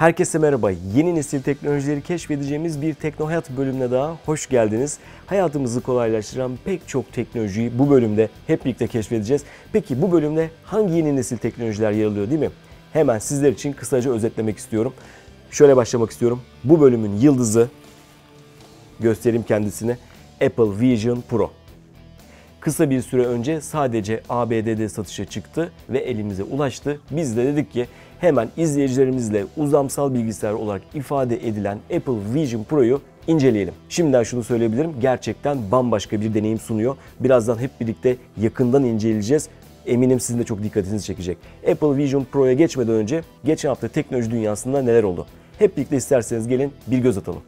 Herkese merhaba. Yeni nesil teknolojileri keşfedeceğimiz bir Teknohayat bölümüne daha hoş geldiniz. Hayatımızı kolaylaştıran pek çok teknolojiyi bu bölümde hep birlikte keşfedeceğiz. Peki bu bölümde hangi yeni nesil teknolojiler yer alıyor, değil mi? Hemen sizler için kısaca özetlemek istiyorum. Şöyle başlamak istiyorum. Bu bölümün yıldızı, göstereyim kendisini, Apple Vision Pro. Kısa bir süre önce sadece ABD'de satışa çıktı ve elimize ulaştı. Biz de dedik ki hemen izleyicilerimizle uzamsal bilgisayar olarak ifade edilen Apple Vision Pro'yu inceleyelim. Şimdiden şunu söyleyebilirim, gerçekten bambaşka bir deneyim sunuyor. Birazdan hep birlikte yakından inceleyeceğiz. Eminim sizin de çok dikkatinizi çekecek. Apple Vision Pro'ya geçmeden önce geçen hafta teknoloji dünyasında neler oldu? Hep birlikte isterseniz gelin bir göz atalım.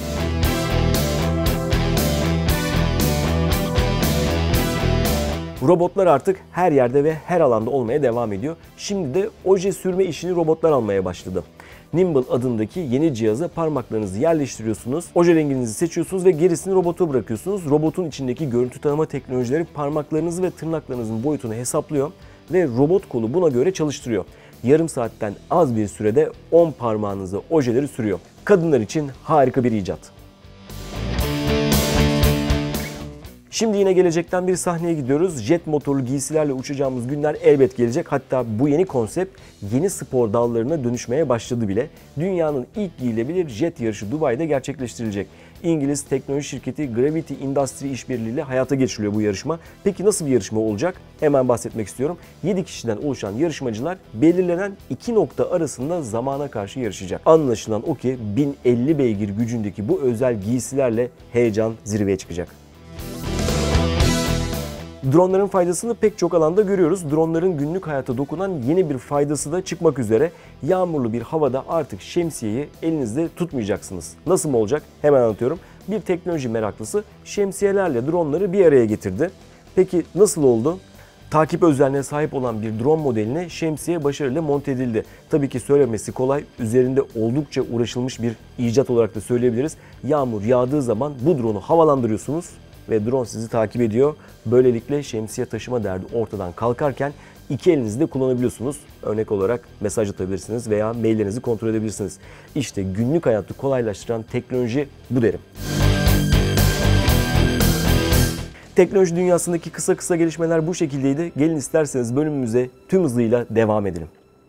Robotlar artık her yerde ve her alanda olmaya devam ediyor. Şimdi de oje sürme işini robotlar almaya başladı. Nimble adındaki yeni cihaza parmaklarınızı yerleştiriyorsunuz, oje renginizi seçiyorsunuz ve gerisini robota bırakıyorsunuz. Robotun içindeki görüntü tanıma teknolojileri parmaklarınızı ve tırnaklarınızın boyutunu hesaplıyor ve robot kolu buna göre çalıştırıyor. Yarım saatten az bir sürede 10 parmağınıza ojeleri sürüyor. Kadınlar için harika bir icat. Şimdi yine gelecekten bir sahneye gidiyoruz. Jet motorlu giysilerle uçacağımız günler elbet gelecek. Hatta bu yeni konsept yeni spor dallarına dönüşmeye başladı bile. Dünyanın ilk giyilebilir jet yarışı Dubai'de gerçekleştirilecek. İngiliz teknoloji şirketi Gravity Industry işbirliğiyle hayata geçiriliyor bu yarışma. Peki nasıl bir yarışma olacak? Hemen bahsetmek istiyorum. 7 kişiden oluşan yarışmacılar belirlenen 2 nokta arasında zamana karşı yarışacak. Anlaşılan o ki 1050 beygir gücündeki bu özel giysilerle heyecan zirveye çıkacak. Dronların faydasını pek çok alanda görüyoruz. Dronların günlük hayata dokunan yeni bir faydası da çıkmak üzere. Yağmurlu bir havada artık şemsiyeyi elinizde tutmayacaksınız. Nasıl mı olacak? Hemen anlatıyorum. Bir teknoloji meraklısı şemsiyelerle dronları bir araya getirdi. Peki nasıl oldu? Takip özelliğine sahip olan bir drone modeline şemsiye başarıyla monte edildi. Tabii ki söylemesi kolay, üzerinde oldukça uğraşılmış bir icat olarak da söyleyebiliriz. Yağmur yağdığı zaman bu drone'u havalandırıyorsunuz ve drone sizi takip ediyor. Böylelikle şemsiye taşıma derdi ortadan kalkarken iki elinizi de kullanabiliyorsunuz. Örnek olarak mesaj atabilirsiniz veya maillerinizi kontrol edebilirsiniz. İşte günlük hayatı kolaylaştıran teknoloji bu derim. Teknoloji dünyasındaki kısa gelişmeler bu şekildeydi. Gelin isterseniz bölümümüze tüm hızıyla devam edelim.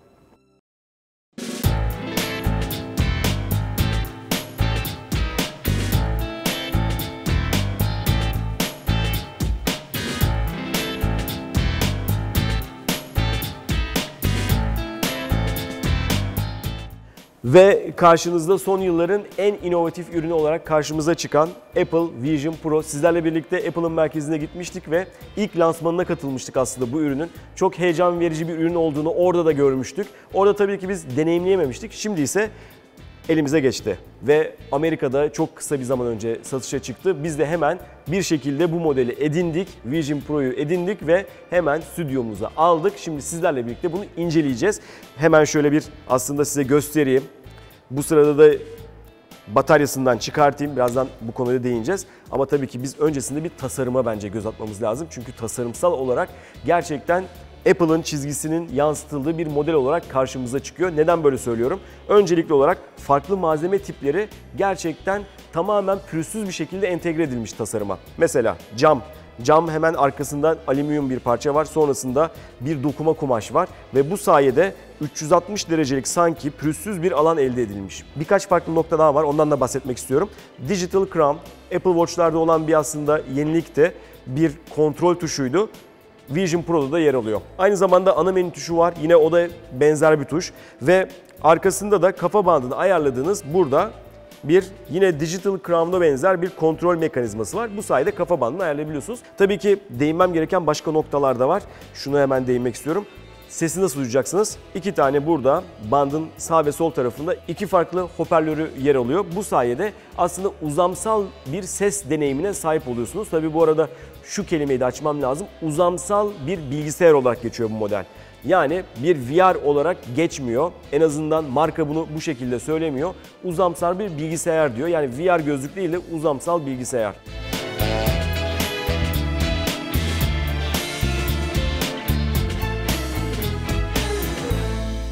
Ve karşınızda son yılların en inovatif ürünü olarak karşımıza çıkan Apple Vision Pro. Sizlerle birlikte Apple'ın merkezine gitmiştik ve ilk lansmanına katılmıştık aslında bu ürünün. Çok heyecan verici bir ürün olduğunu orada da görmüştük. Orada tabii ki biz deneyimleyememiştik. Şimdi ise elimize geçti ve Amerika'da çok kısa bir zaman önce satışa çıktı. Biz de hemen bir şekilde bu modeli edindik, Vision Pro'yu edindik ve hemen stüdyomuza aldık. Şimdi sizlerle birlikte bunu inceleyeceğiz. Hemen şöyle bir aslında size göstereyim. Bu sırada da bataryasından çıkartayım. Birazdan bu konuya değineceğiz. Ama tabii ki biz öncesinde bir tasarıma bence göz atmamız lazım. Çünkü tasarımsal olarak gerçekten Apple'ın çizgisinin yansıtıldığı bir model olarak karşımıza çıkıyor. Neden böyle söylüyorum? Öncelikli olarak farklı malzeme tipleri gerçekten tamamen pürüzsüz bir şekilde entegre edilmiş tasarıma. Mesela cam. Cam hemen arkasından alüminyum bir parça var. Sonrasında bir dokuma kumaş var. Ve bu sayede 360 derecelik sanki pürüzsüz bir alan elde edilmiş. Birkaç farklı nokta daha var. Ondan da bahsetmek istiyorum. Digital Crown, Apple Watch'larda olan bir aslında yenilik de bir kontrol tuşuydu. Vision Pro'da da yer alıyor. Aynı zamanda ana menü tuşu var. Yine o da benzer bir tuş. Ve arkasında da kafa bandını ayarladığınız burada bir yine Digital Crown'a benzer bir kontrol mekanizması var. Bu sayede kafa bandını ayarlayabiliyorsunuz. Tabii ki değinmem gereken başka noktalar da var. Şunu hemen değinmek istiyorum. Sesi nasıl duyacaksınız? İki tane burada bandın sağ ve sol tarafında iki farklı hoparlörü yer alıyor. Bu sayede aslında uzamsal bir ses deneyimine sahip oluyorsunuz. Tabii bu arada şu kelimeyi de açmam lazım. Uzamsal bir bilgisayar olarak geçiyor bu model. Yani bir VR olarak geçmiyor. En azından marka bunu bu şekilde söylemiyor. Uzamsal bir bilgisayar diyor. Yani VR gözlük değil de uzamsal bilgisayar.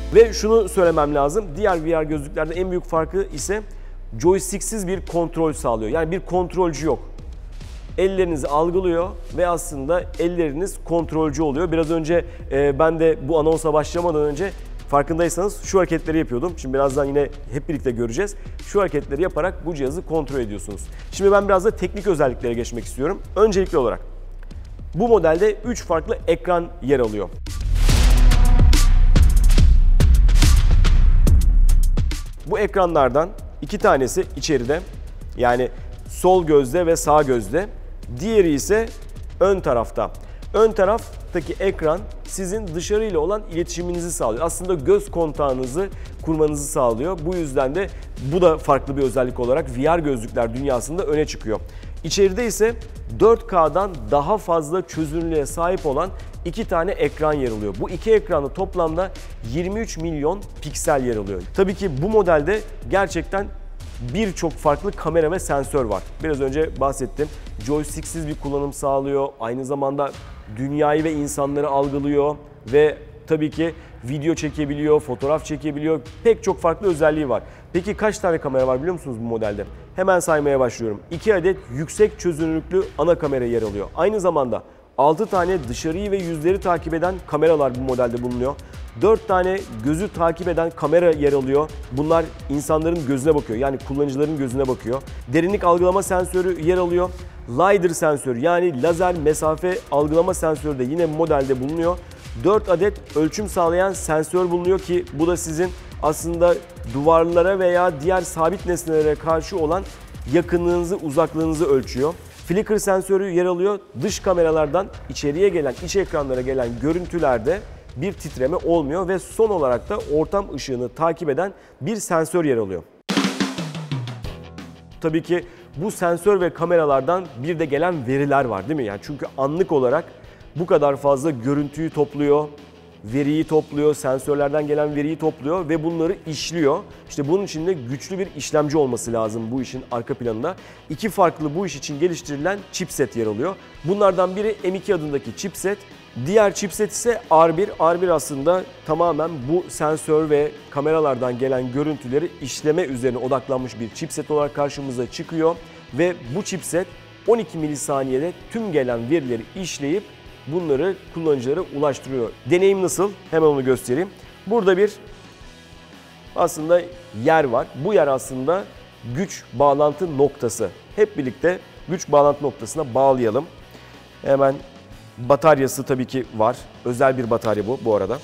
Ve şunu söylemem lazım, diğer VR gözlüklerde en büyük farkı ise joystick'siz bir kontrol sağlıyor. Yani bir kontrolcü yok. Ellerinizi algılıyor ve aslında elleriniz kontrolcü oluyor. Biraz önce ben de bu anonsa başlamadan önce farkındaysanız şu hareketleri yapıyordum. Şimdi birazdan yine hep birlikte göreceğiz. Şu hareketleri yaparak bu cihazı kontrol ediyorsunuz. Şimdi ben biraz da teknik özelliklere geçmek istiyorum. Öncelikli olarak bu modelde 3 farklı ekran yer alıyor. Bu ekranlardan 2 tanesi içeride, yani sol gözde ve sağ gözde. Diğeri ise ön tarafta. Ön taraftaki ekran sizin dışarıyla olan iletişiminizi sağlıyor. Aslında göz kontağınızı kurmanızı sağlıyor. Bu yüzden de bu da farklı bir özellik olarak VR gözlükler dünyasında öne çıkıyor. İçeride ise 4K'dan daha fazla çözünürlüğe sahip olan 2 tane ekran yer alıyor. Bu iki ekranda toplamda 23 milyon piksel yer alıyor. Tabii ki bu modelde gerçekten birçok farklı kamera ve sensör var. Biraz önce bahsettim. Joystick'siz bir kullanım sağlıyor. Aynı zamanda dünyayı ve insanları algılıyor ve tabii ki video çekebiliyor, fotoğraf çekebiliyor. Pek çok farklı özelliği var. Peki kaç tane kamera var biliyor musunuz bu modelde? Hemen saymaya başlıyorum. 2 adet yüksek çözünürlüklü ana kamera yer alıyor. Aynı zamanda 6 tane dışarıyı ve yüzleri takip eden kameralar bu modelde bulunuyor. 4 tane gözü takip eden kamera yer alıyor. Bunlar insanların gözüne bakıyor, yani kullanıcıların gözüne bakıyor. Derinlik algılama sensörü yer alıyor. LiDAR sensörü, yani lazer mesafe algılama sensörü de yine modelde bulunuyor. 4 adet ölçüm sağlayan sensör bulunuyor ki bu da sizin aslında duvarlara veya diğer sabit nesnelere karşı olan yakınlığınızı, uzaklığınızı ölçüyor. Flicker sensörü yer alıyor. Dış kameralardan içeriye gelen, iç ekranlara gelen görüntülerde bir titreme olmuyor ve son olarak da ortam ışığını takip eden bir sensör yer alıyor. Tabii ki bu sensör ve kameralardan bir de gelen veriler var, değil mi? Yani çünkü anlık olarak bu kadar fazla görüntüyü topluyor, veriyi topluyor, sensörlerden gelen veriyi topluyor ve bunları işliyor. İşte bunun için de güçlü bir işlemci olması lazım bu işin arka planında. 2 farklı bu iş için geliştirilen chipset yer alıyor. Bunlardan biri M2 adındaki chipset, diğer chipset ise R1. R1 aslında tamamen bu sensör ve kameralardan gelen görüntüleri işleme üzerine odaklanmış bir chipset olarak karşımıza çıkıyor. Ve bu chipset 12 milisaniyede tüm gelen verileri işleyip bunları kullanıcılara ulaştırıyor. Deneyim nasıl? Hemen onu göstereyim. Burada bir aslında yer var. Bu yer aslında güç bağlantı noktası. Hep birlikte güç bağlantı noktasına bağlayalım. Hemen bataryası tabii ki var. Özel bir batarya bu arada.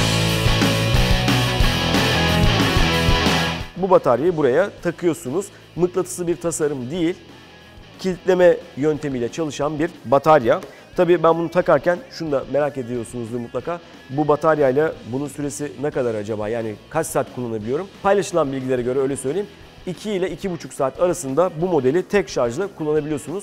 Bu bataryayı buraya takıyorsunuz. Mıknatıslı bir tasarım değil, kilitleme yöntemiyle çalışan bir batarya. Tabii ben bunu takarken şunu da merak ediyorsunuzdur mutlaka. Bu bataryayla bunun süresi ne kadar acaba? Yani kaç saat kullanabiliyorum? Paylaşılan bilgilere göre öyle söyleyeyim. 2 ile 2,5 saat arasında bu modeli tek şarjla kullanabiliyorsunuz.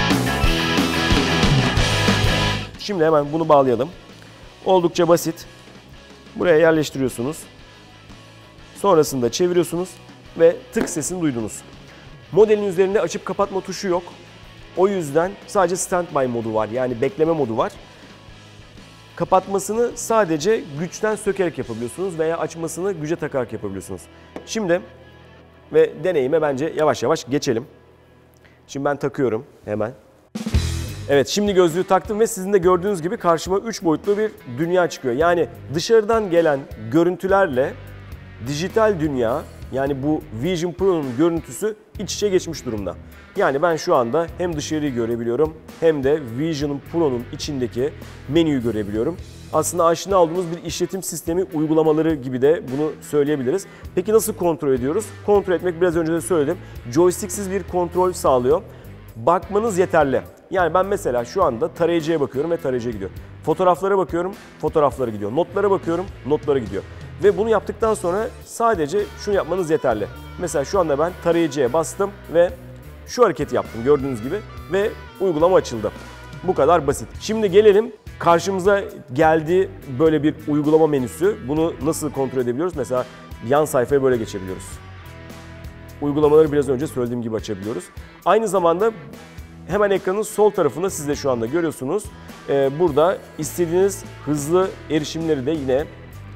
Şimdi hemen bunu bağlayalım. Oldukça basit. Buraya yerleştiriyorsunuz. Sonrasında çeviriyorsunuz ve tık sesini duydunuz. Modelin üzerinde açıp kapatma tuşu yok. O yüzden sadece standby modu var, yani bekleme modu var. Kapatmasını sadece güçten sökerek yapabiliyorsunuz veya açmasını güce takarak yapabiliyorsunuz. Şimdi ve deneyime bence yavaş yavaş geçelim. Şimdi ben takıyorum hemen. Evet, şimdi gözlüğü taktım ve sizin de gördüğünüz gibi karşıma 3 boyutlu bir dünya çıkıyor. Yani dışarıdan gelen görüntülerle dijital dünya, yani bu Vision Pro'nun görüntüsü iç içe geçmiş durumda. Yani ben şu anda hem dışarıyı görebiliyorum hem de Vision Pro'nun içindeki menüyü görebiliyorum. Aslında aşina olduğumuz bir işletim sistemi uygulamaları gibi de bunu söyleyebiliriz. Peki nasıl kontrol ediyoruz? Kontrol etmek biraz önce de söyledim. Joystick'siz bir kontrol sağlıyor. Bakmanız yeterli. Yani ben mesela şu anda tarayıcıya bakıyorum ve tarayıcıya gidiyor. Fotoğraflara bakıyorum, fotoğraflara gidiyor. Notlara bakıyorum, notlara gidiyor. Ve bunu yaptıktan sonra sadece şunu yapmanız yeterli. Mesela şu anda ben tarayıcıya bastım ve şu hareketi yaptım gördüğünüz gibi ve uygulama açıldı. Bu kadar basit. Şimdi gelelim karşımıza geldiği böyle bir uygulama menüsü. Bunu nasıl kontrol edebiliyoruz? Mesela yan sayfaya böyle geçebiliyoruz. Uygulamaları biraz önce söylediğim gibi açabiliyoruz. Aynı zamanda hemen ekranın sol tarafında siz de şu anda görüyorsunuz. Burada istediğiniz hızlı erişimleri de yine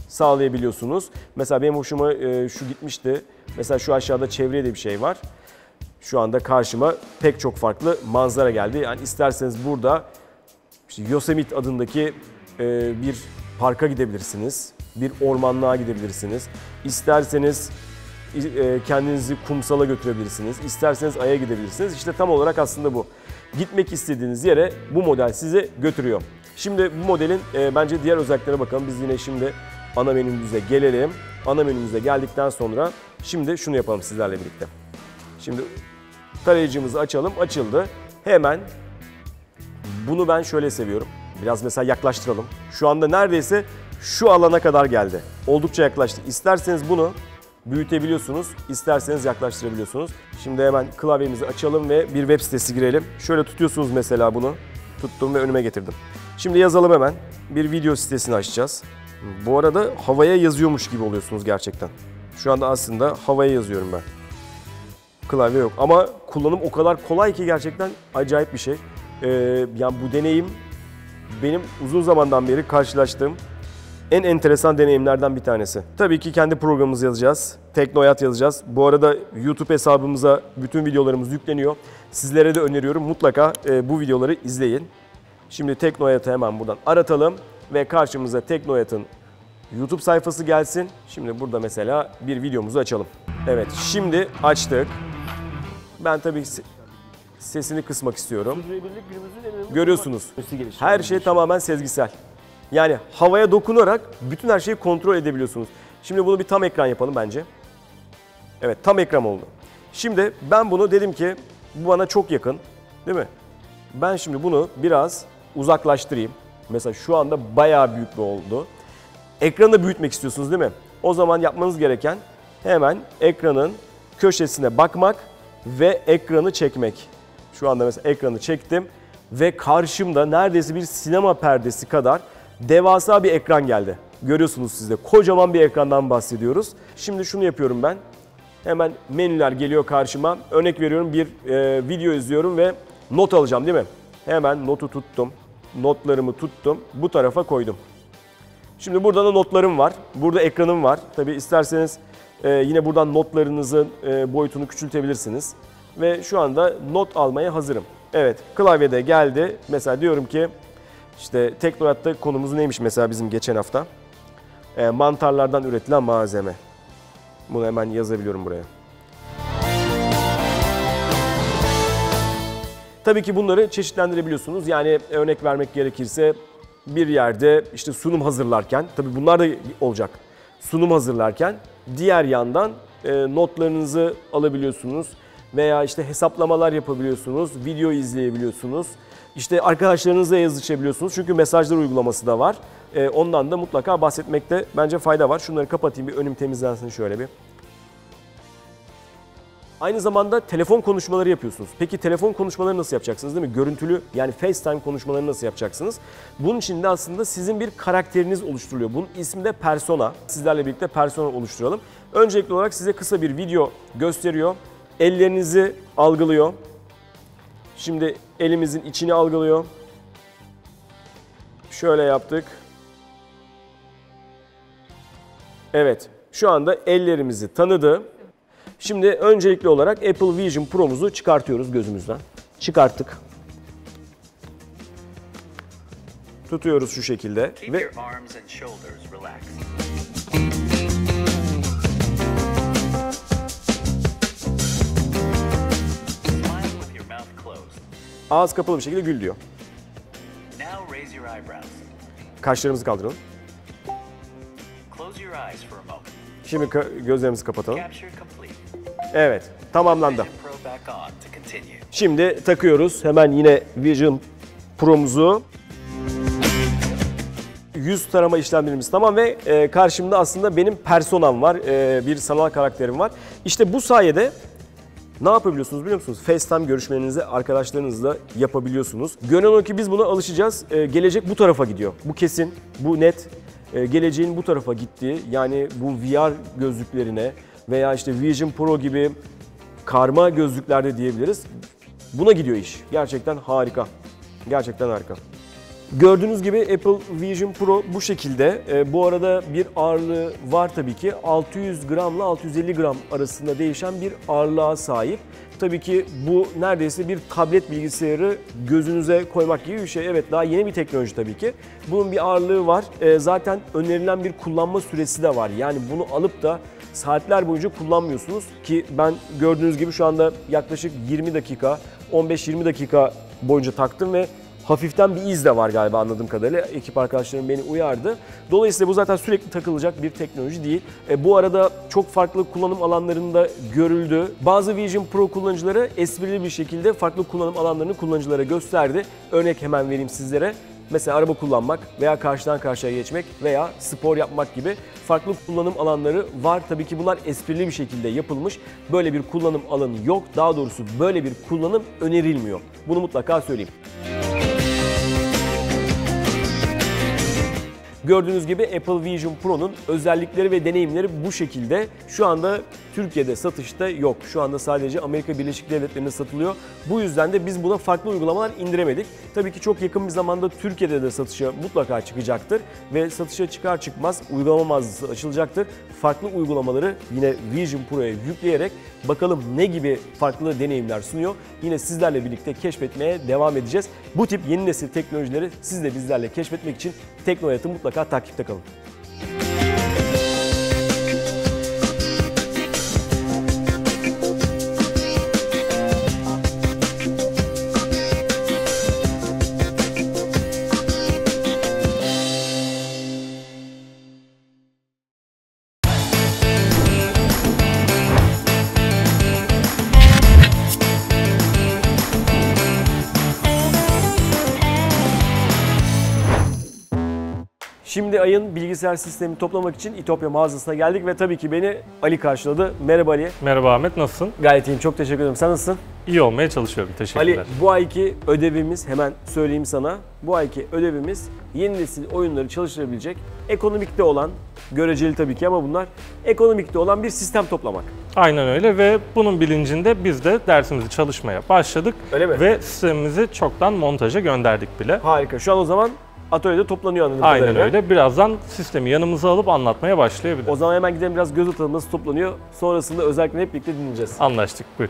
sağlayabiliyorsunuz. Mesela benim hoşuma şu gitmişti. Mesela şu aşağıda çevreye de bir şey var. Şu anda karşıma pek çok farklı manzara geldi. Yani isterseniz burada işte Yosemite adındaki bir parka gidebilirsiniz. Bir ormanlığa gidebilirsiniz. İsterseniz kendinizi kumsala götürebilirsiniz. İsterseniz Ay'a gidebilirsiniz. İşte tam olarak aslında bu. Gitmek istediğiniz yere bu model sizi götürüyor. Şimdi bu modelin bence diğer özelliklerine bakalım. Biz yine şimdi ana menümüze gelelim. Ana menümüze geldikten sonra şimdi şunu yapalım sizlerle birlikte. Şimdi tarayıcımızı açalım. Açıldı. Hemen bunu ben şöyle seviyorum. Biraz mesela yaklaştıralım. Şu anda neredeyse şu alana kadar geldi. Oldukça yaklaştı. İsterseniz bunu büyütebiliyorsunuz, isterseniz yaklaştırabiliyorsunuz. Şimdi hemen klavyemizi açalım ve bir web sitesi girelim. Şöyle tutuyorsunuz mesela bunu. Tuttum ve önüme getirdim. Şimdi yazalım hemen. Bir video sitesini açacağız. Bu arada havaya yazıyormuş gibi oluyorsunuz gerçekten. Şu anda aslında havaya yazıyorum ben. Klavye yok ama kullanım o kadar kolay ki gerçekten acayip bir şey. Yani bu deneyim benim uzun zamandan beri karşılaştığım en enteresan deneyimlerden bir tanesi. Tabii ki kendi programımızı yazacağız. Teknoyat yazacağız. Bu arada YouTube hesabımıza bütün videolarımız yükleniyor. Sizlere de öneriyorum. Mutlaka bu videoları izleyin. Şimdi Teknoyat'ı hemen buradan aratalım ve karşımıza Teknoyat'ın YouTube sayfası gelsin. Şimdi burada mesela bir videomuzu açalım. Evet, şimdi açtık. Ben tabii sesini kısmak istiyorum. Görüyorsunuz. Her şey tamamen sezgisel. Yani havaya dokunarak bütün her şeyi kontrol edebiliyorsunuz. Şimdi bunu bir tam ekran yapalım bence. Evet, tam ekran oldu. Şimdi ben bunu dedim ki bu bana çok yakın, değil mi? Ben şimdi bunu biraz uzaklaştırayım. Mesela şu anda bayağı büyük bir oldu. Ekranı da büyütmek istiyorsunuz değil mi? O zaman yapmanız gereken hemen ekranın köşesine bakmak ve ekranı çekmek. Şu anda mesela ekranı çektim ve karşımda neredeyse bir sinema perdesi kadar devasa bir ekran geldi. Görüyorsunuz siz de kocaman bir ekrandan bahsediyoruz. Şimdi şunu yapıyorum ben. Hemen menüler geliyor karşıma. Örnek veriyorum, bir video izliyorum ve not alacağım değil mi? Hemen notu tuttum. Notlarımı tuttum. Bu tarafa koydum. Şimdi burada da notlarım var. Burada ekranım var. Tabii isterseniz yine buradan notlarınızın boyutunu küçültebilirsiniz. Ve şu anda not almaya hazırım. Evet, klavyede geldi. Mesela diyorum ki işte Teknoyat'ta konumuz neymiş mesela bizim geçen hafta? Mantarlardan üretilen malzeme. Bunu hemen yazabiliyorum buraya. Tabii ki bunları çeşitlendirebiliyorsunuz. Yani örnek vermek gerekirse bir yerde işte sunum hazırlarken, tabii bunlar da olacak. Sunum hazırlarken diğer yandan notlarınızı alabiliyorsunuz. Veya işte hesaplamalar yapabiliyorsunuz, video izleyebiliyorsunuz. İşte arkadaşlarınızla yazışabiliyorsunuz çünkü mesajlar uygulaması da var. Ondan da mutlaka bahsetmekte bence fayda var. Şunları kapatayım, bir önüm temizlensin şöyle bir. Aynı zamanda telefon konuşmaları yapıyorsunuz. Peki telefon konuşmaları nasıl yapacaksınız değil mi? Görüntülü, yani FaceTime konuşmaları nasıl yapacaksınız? Bunun için de aslında sizin bir karakteriniz oluşturuluyor. Bunun ismi de persona. Sizlerle birlikte persona oluşturalım. Öncelikli olarak size kısa bir video gösteriyor. Ellerinizi algılıyor. Şimdi elimizin içini algılıyor. Şöyle yaptık. Evet, şu anda ellerimizi tanıdı. Şimdi öncelikli olarak Apple Vision Pro'muzu çıkartıyoruz gözümüzden. Çıkarttık. Tutuyoruz şu şekilde ve ağız kapalı bir şekilde gül diyor. Kaşlarımızı kaldıralım. Şimdi gözlerimizi kapatalım. Evet, tamamlandı. Şimdi takıyoruz hemen yine Vision Pro'muzu. Yüz tarama işlemlerimiz tamam ve karşımda aslında benim personam var, bir sanal karakterim var. İşte bu sayede ne yapabiliyorsunuz biliyor musunuz? FaceTime görüşmelerinizi arkadaşlarınızla yapabiliyorsunuz. Görünen o ki biz buna alışacağız. Gelecek bu tarafa gidiyor. Bu kesin, bu net. Geleceğin bu tarafa gittiği, yani bu VR gözlüklerine veya işte Vision Pro gibi karma gözlüklerde diyebiliriz. Buna gidiyor iş. Gerçekten harika. Gerçekten harika. Gördüğünüz gibi Apple Vision Pro bu şekilde. Bu arada bir ağırlığı var tabii ki. 600 gramla 650 gram arasında değişen bir ağırlığa sahip. Tabii ki bu neredeyse bir tablet bilgisayarı gözünüze koymak gibi bir şey. Evet, daha yeni bir teknoloji tabii ki. Bunun bir ağırlığı var. Zaten önerilen bir kullanma süresi de var. Yani bunu alıp da saatler boyunca kullanmıyorsunuz ki ben gördüğünüz gibi şu anda yaklaşık 20 dakika, 15-20 dakika boyunca taktım ve hafiften bir iz de var galiba anladığım kadarıyla. Ekip arkadaşlarım beni uyardı. Dolayısıyla bu zaten sürekli takılacak bir teknoloji değil. Bu arada çok farklı kullanım alanlarında görüldü. Bazı Vision Pro kullanıcıları esprili bir şekilde farklı kullanım alanlarını kullanıcılara gösterdi. Örnek hemen vereyim sizlere. Mesela araba kullanmak veya karşıdan karşıya geçmek veya spor yapmak gibi farklı kullanım alanları var. Tabii ki bunlar esprili bir şekilde yapılmış. Böyle bir kullanım alanı yok. Daha doğrusu böyle bir kullanım önerilmiyor. Bunu mutlaka söyleyeyim. Gördüğünüz gibi Apple Vision Pro'nun özellikleri ve deneyimleri bu şekilde. Şu anda Türkiye'de satışta yok. Şu anda sadece Amerika Birleşik Devletleri'nde satılıyor. Bu yüzden de biz buna farklı uygulamalar indiremedik. Tabii ki çok yakın bir zamanda Türkiye'de de satışa mutlaka çıkacaktır. Ve satışa çıkar çıkmaz uygulama mağazası açılacaktır. Farklı uygulamaları yine Vision Pro'ya yükleyerek bakalım ne gibi farklı deneyimler sunuyor. Yine sizlerle birlikte keşfetmeye devam edeceğiz. Bu tip yeni nesil teknolojileri siz de bizlerle keşfetmek için Teknoyat'ı mutlaka takipte kalın. Şimdi ayın bilgisayar sistemi toplamak için İtopya mağazasına geldik ve tabii ki beni Ali karşıladı. Merhaba Ali. Merhaba Ahmet, nasılsın? Gayet iyiyim, çok teşekkür ederim. Sen nasılsın? İyi olmaya çalışıyorum, teşekkürler. Ali, bu ayki ödevimiz, hemen söyleyeyim sana. Bu ayki ödevimiz yeni nesil oyunları çalıştırabilecek, ekonomikte olan, göreceli tabii ki ama bunlar ekonomikte olan bir sistem toplamak. Aynen öyle ve bunun bilincinde biz de dersimizi çalışmaya başladık. Öyle mi? Ve sistemimizi çoktan montaja gönderdik bile. Harika. Şu an o zaman atölyede toplanıyor anladığım kadarıyla. Aynen öyle. Birazdan sistemi yanımıza alıp anlatmaya başlayabiliriz. O zaman hemen gidelim, biraz göz atalım nasıl toplanıyor. Sonrasında özellikle hep birlikte dinleyeceğiz. Anlaştık, buyur.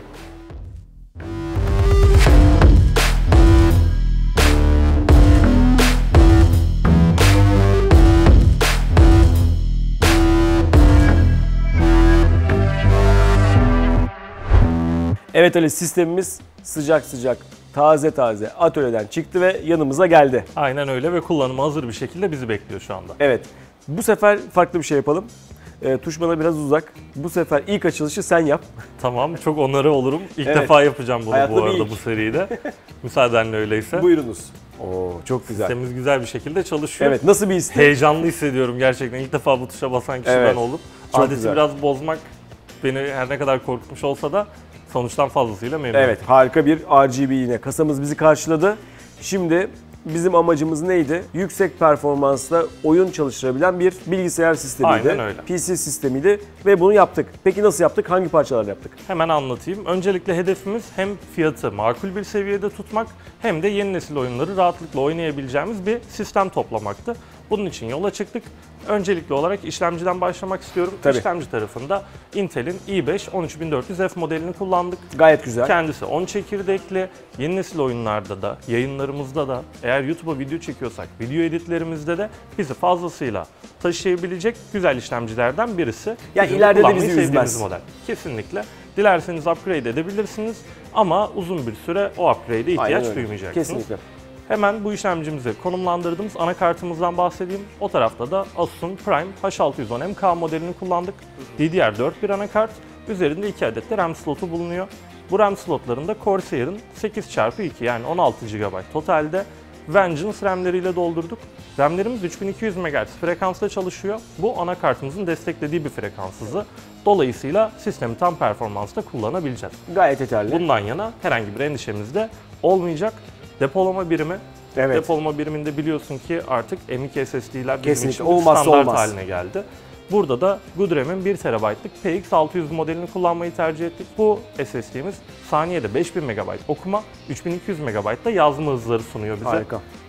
Evet Ali, sistemimiz sıcak sıcak, taze taze atölyeden çıktı ve yanımıza geldi. Aynen öyle ve kullanıma hazır bir şekilde bizi bekliyor şu anda. Evet, bu sefer farklı bir şey yapalım. Tuş bana biraz uzak. Bu sefer ilk açılışı sen yap. Tamam, çok onarı olurum. İlk Evet. defa yapacağım bunu Hayatta bu bir arada ilk. bu seride. Müsaadenle öyleyse. Buyurunuz. Oo, çok güzel. Sistemimiz güzel bir şekilde çalışıyor. Evet, nasıl bir his? Heyecanlı hissediyorum gerçekten. İlk defa bu tuşa basan kişi Evet, ben oldum. çok Adeti güzel. biraz bozmak beni her ne kadar korkutmuş olsa da sonuçtan fazlasıyla memnunum. Evet, harika bir RGB yine. Kasamız bizi karşıladı. Şimdi bizim amacımız neydi? Yüksek performansla oyun çalıştırabilen bir bilgisayar sistemiydi. Aynen öyle. PC sistemiydi ve bunu yaptık. Peki nasıl yaptık? Hangi parçalarla yaptık? Hemen anlatayım. Öncelikle hedefimiz hem fiyatı makul bir seviyede tutmak hem de yeni nesil oyunları rahatlıkla oynayabileceğimiz bir sistem toplamaktı. Bunun için yola çıktık. Öncelikli olarak işlemciden başlamak istiyorum. Tabii. İşlemci tarafında Intel'in i5 13400F modelini kullandık. Gayet güzel. Kendisi 10 çekirdekli. Yeni nesil oyunlarda da, yayınlarımızda da, eğer YouTube'a video çekiyorsak video editlerimizde de bizi fazlasıyla taşıyabilecek güzel işlemcilerden birisi. Yani Bizim ileride de kullanmayı bizi sevdiğimiz üzmez. model. Kesinlikle. Dilerseniz upgrade edebilirsiniz ama uzun bir süre o upgrade'e Aynen ihtiyaç öyle. duymayacaksınız. Kesinlikle. Hemen bu işlemcimizi konumlandırdığımız anakartımızdan bahsedeyim. O tarafta da Asus'un Prime H610MK modelini kullandık. DDR4 bir anakart. Üzerinde 2 adet de RAM slotu bulunuyor. Bu RAM slotlarında Corsair'ın 8x2 yani 16 GB totalde Vengeance RAM'leriyle doldurduk. RAM'lerimiz 3200 MHz frekansta çalışıyor. Bu anakartımızın desteklediği bir frekans hızı. Dolayısıyla sistemi tam performansta kullanabileceğiz. Gayet yeterli. Bundan yana herhangi bir endişemiz de olmayacak. Depolama birimi. Evet. Depolama biriminde biliyorsun ki artık M.2 SSD'ler bizim Kesinlikle. için bir Olmazsa standart olmaz. haline geldi. Burada da Goodram'in 1 TB'lık PX600 modelini kullanmayı tercih ettik. Bu SSD'miz saniyede 5000 MB okuma, 3200 MB da yazma hızları sunuyor bize. Harika.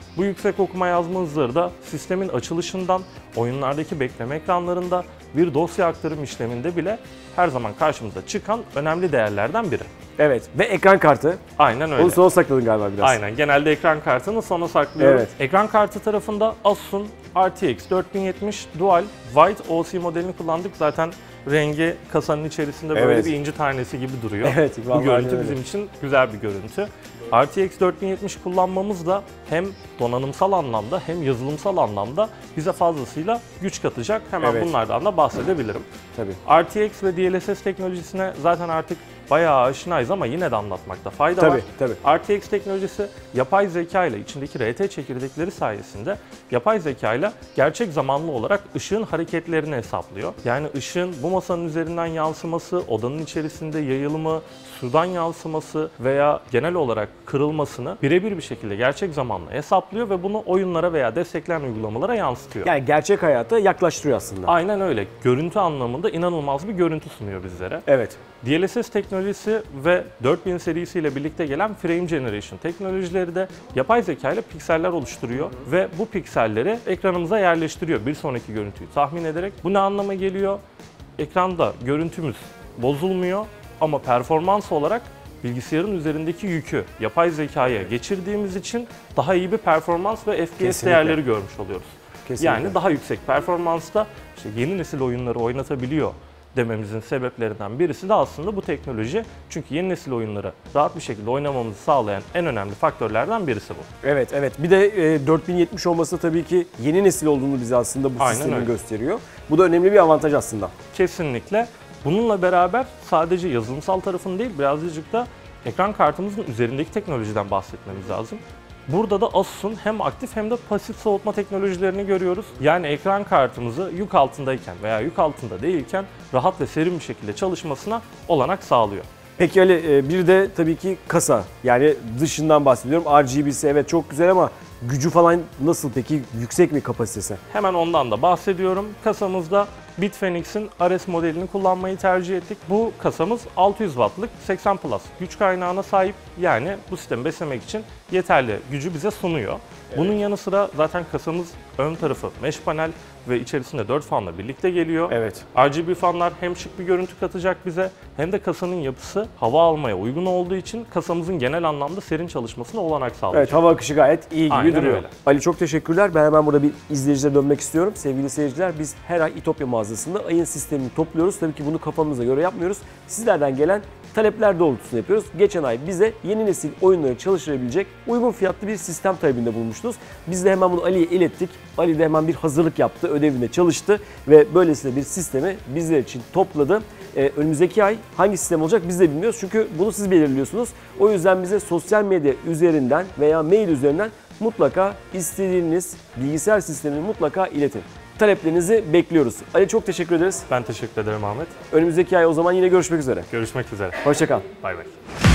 Bu yüksek okuma yazma hızları da sistemin açılışından, oyunlardaki bekleme ekranlarında, bir dosya aktarım işleminde bile her zaman karşımıza çıkan önemli değerlerden biri. Evet ve ekran kartı. Aynen öyle. Onu sona sakladın galiba biraz. Aynen. Genelde ekran kartını sona saklıyorum. Evet. Ekran kartı tarafında Asus'un RTX 4070 Dual White OC modelini kullandık. Zaten rengi kasanın içerisinde böyle Evet. bir inci tanesi gibi duruyor. Evet, Bu vallahi görüntü öyle. bizim için güzel bir görüntü. RTX 4070 kullanmamız da hem donanımsal anlamda hem yazılımsal anlamda bize fazlasıyla güç katacak. Hemen Evet. bunlardan da bahsedebilirim. Tabii. RTX ve DLSS teknolojisine zaten artık bayağı aşinayız ama yine de anlatmakta fayda var. Tabii. RTX teknolojisi yapay zeka ile içindeki RT çekirdekleri sayesinde yapay zeka ile gerçek zamanlı olarak ışığın hareketlerini hesaplıyor. Yani ışığın bu masanın üzerinden yansıması, odanın içerisinde yayılımı, sudan yansıması veya genel olarak kırılmasını birebir bir şekilde gerçek zamanlı hesaplıyor ve bunu oyunlara veya destekleyen uygulamalara yansıtıyor. Yani gerçek hayata yaklaştırıyor aslında. Aynen öyle. Görüntü anlamında inanılmaz bir görüntü sunuyor bizlere. Evet. DLSS teknolojisi ve 4000 serisiyle birlikte gelen Frame Generation teknolojileri de yapay zeka ile pikseller oluşturuyor ve bu pikselleri ekranımıza yerleştiriyor bir sonraki görüntüyü tahmin ederek. Bu ne anlama geliyor? Ekranda görüntümüz bozulmuyor ama performans olarak bilgisayarın üzerindeki yükü yapay zekaya geçirdiğimiz için daha iyi bir performans ve FPS Kesinlikle. değerleri görmüş oluyoruz. Kesinlikle. Yani daha yüksek performansta işte yeni nesil oyunları oynatabiliyor dememizin sebeplerinden birisi de aslında bu teknoloji. Çünkü yeni nesil oyunları rahat bir şekilde oynamamızı sağlayan en önemli faktörlerden birisi bu. Evet. Bir de 4070 olması tabii ki yeni nesil olduğunu bize aslında bu Aynen sistemin öyle. gösteriyor. Bu da önemli bir avantaj aslında. Kesinlikle. Bununla beraber sadece yazılımsal tarafını değil birazcık da ekran kartımızın üzerindeki teknolojiden bahsetmemiz lazım. Burada da Asus'un hem aktif hem de pasif soğutma teknolojilerini görüyoruz. Yani ekran kartımızı yük altındayken veya yük altında değilken rahat ve serin bir şekilde çalışmasına olanak sağlıyor. Peki Ali, bir de tabii ki kasa. Yani dışından bahsediyorum. RGB'si evet çok güzel ama gücü falan nasıl peki? Yüksek mi kapasitesi? Hemen ondan da bahsediyorum. Kasamızda Bitfenix'in RS modelini kullanmayı tercih ettik. Bu kasamız 600 wattlık 80 Plus güç kaynağına sahip. Yani bu sistemi beslemek için yeterli gücü bize sunuyor. Bunun yanı sıra zaten kasamız ön tarafı mesh panel ve içerisinde 4 fanla birlikte geliyor. Evet. RGB fanlar hem şık bir görüntü katacak bize hem de kasanın yapısı hava almaya uygun olduğu için kasamızın genel anlamda serin çalışmasına olanak sağlayacak. Evet, hava akışı gayet iyi gibi Aynen duruyor. öyle. Ali çok teşekkürler. Ben hemen burada bir izleyicilere dönmek istiyorum. Sevgili seyirciler, biz her ay İtopya mağazasında ayın sistemini topluyoruz. Tabii ki bunu kafamıza göre yapmıyoruz. Sizlerden gelen talepler doğrultusunda yapıyoruz. Geçen ay bize yeni nesil oyunları çalıştırabilecek uygun fiyatlı bir sistem talebinde bulmuştunuz. Biz de hemen bunu Ali'ye ilettik. Ali de hemen bir hazırlık yaptı, ödevinde çalıştı ve böylesine bir sistemi bizler için topladı. Önümüzdeki ay hangi sistem olacak biz de bilmiyoruz çünkü bunu siz belirliyorsunuz. O yüzden bize sosyal medya üzerinden veya mail üzerinden mutlaka istediğiniz bilgisayar sistemini mutlaka iletin. Taleplerinizi bekliyoruz. Ali çok teşekkür ederiz. Ben teşekkür ederim Ahmet. Önümüzdeki ay o zaman yine görüşmek üzere. Görüşmek üzere. Hoşça kal. Bay bay.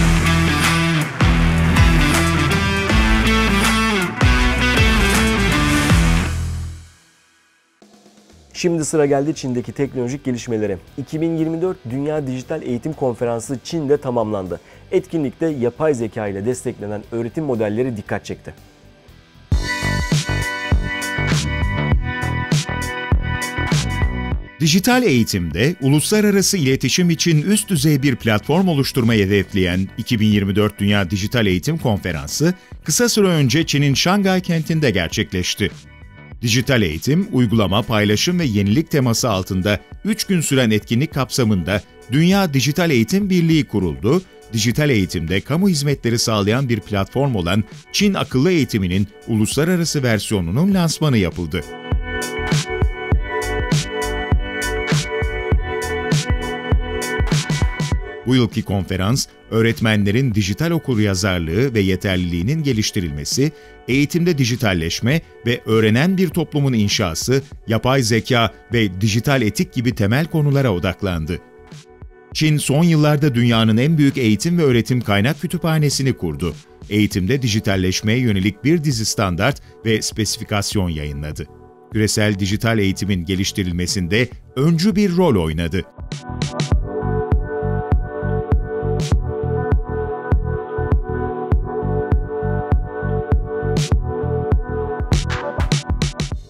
Şimdi sıra geldi Çin'deki teknolojik gelişmelere. 2024 Dünya Dijital Eğitim Konferansı Çin'de tamamlandı. Etkinlikte yapay zeka ile desteklenen öğretim modelleri dikkat çekti. Dijital eğitimde uluslararası iletişim için üst düzey bir platform oluşturmayı hedefleyen 2024 Dünya Dijital Eğitim Konferansı kısa süre önce Çin'in Şangay kentinde gerçekleşti. Dijital eğitim, uygulama, paylaşım ve yenilik teması altında 3 gün süren etkinlik kapsamında Dünya Dijital Eğitim Birliği kuruldu. Dijital eğitimde kamu hizmetleri sağlayan bir platform olan Çin Akıllı Eğitimi'nin uluslararası versiyonunun lansmanı yapıldı. Bu yılki konferans, öğretmenlerin dijital okuryazarlığı ve yeterliliğinin geliştirilmesi, eğitimde dijitalleşme ve öğrenen bir toplumun inşası, yapay zeka ve dijital etik gibi temel konulara odaklandı. Çin son yıllarda dünyanın en büyük eğitim ve öğretim kaynak kütüphanesini kurdu. Eğitimde dijitalleşmeye yönelik bir dizi standart ve spesifikasyon yayınladı. Küresel dijital eğitimin geliştirilmesinde öncü bir rol oynadı.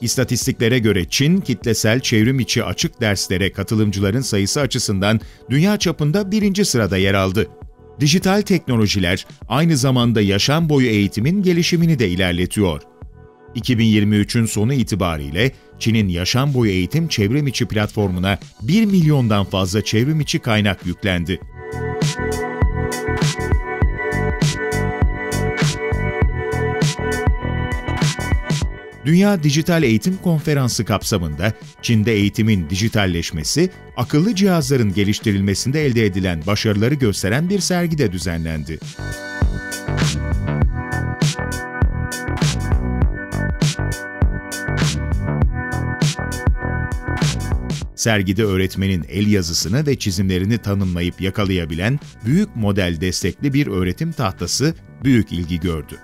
İstatistiklere göre Çin, kitlesel çevrim içi açık derslere katılımcıların sayısı açısından dünya çapında 1. sırada yer aldı. Dijital teknolojiler aynı zamanda yaşam boyu eğitimin gelişimini de ilerletiyor. 2023'ün sonu itibariyle Çin'in yaşam boyu eğitim çevrim içi platformuna 1 milyondan fazla çevrim içi kaynak yüklendi. Dünya Dijital Eğitim Konferansı kapsamında Çin'de eğitimin dijitalleşmesi, akıllı cihazların geliştirilmesinde elde edilen başarıları gösteren bir sergi de düzenlendi. Sergide öğretmenin el yazısını ve çizimlerini tanımlayıp yakalayabilen büyük model destekli bir öğretim tahtası büyük ilgi gördü.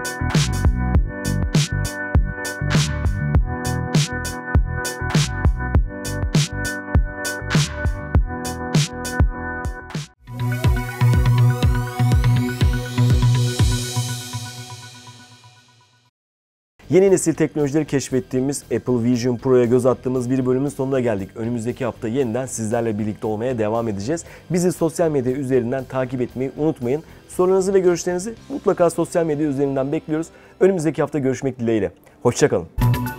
Yeni nesil teknolojileri keşfettiğimiz Apple Vision Pro'ya göz attığımız bir bölümün sonuna geldik. Önümüzdeki hafta yeniden sizlerle birlikte olmaya devam edeceğiz. Bizi sosyal medya üzerinden takip etmeyi unutmayın. Sorularınızı ve görüşlerinizi mutlaka sosyal medya üzerinden bekliyoruz. Önümüzdeki hafta görüşmek dileğiyle. Hoşça kalın.